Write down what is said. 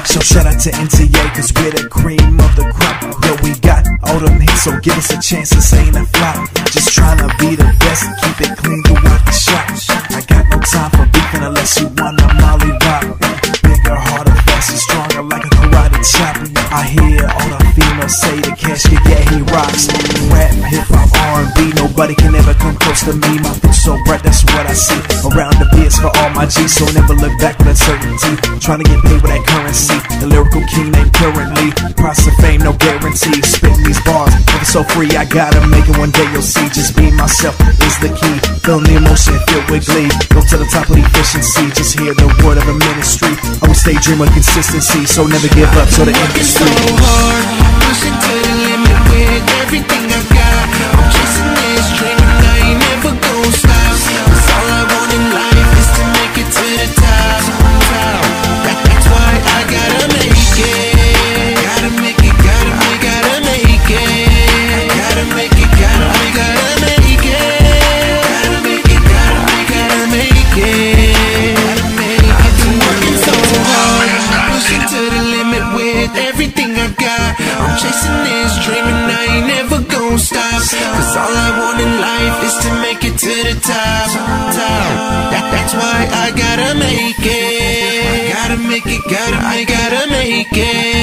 So shout out to NTA, cause we're the cream of the crop. Yeah, we got all them hits, so give us a chance, this ain't a flop. Just tryna be the best, keep it clean throughout the shop. I got no time for beefing unless you wanna molly rock. Bigger, harder, faster, stronger like a karate chop. I hear all the females say the casket, yeah, he rocks. Rap, hip-hop, R&B, nobody can ever come close to me. My foot's so bright, that's what I see. Around the beats for all my G's, so never look back with uncertainty. Trying to get paid with that currency, the lyrical king named currently. Price of fame, no guarantee. Spitting these bars, never so free, I gotta make it, one day you'll see. Just being myself is the key. Feeling the emotion, filled with glee. Go to the top of the efficiency, just hear the word of a ministry. Always stay dream of consistency, so never give up to the industry. So hard, pushing to the limit with everything I got. I'm chasing this dream and I ain't never gon' stop. Cause all I want in life is to make it to the top. That's why I gotta make it. Gotta make it, gotta make it. Gotta make it, gotta make it. Gotta make it, gotta make it. Gotta make it. I've been working so hard, pushing to the limit with everything I got. I'm chasing this dream and I ain't never gon' stop. Cause all I want in life is to make it to the top. That's why I gotta make it. Gotta make it, I gotta make it.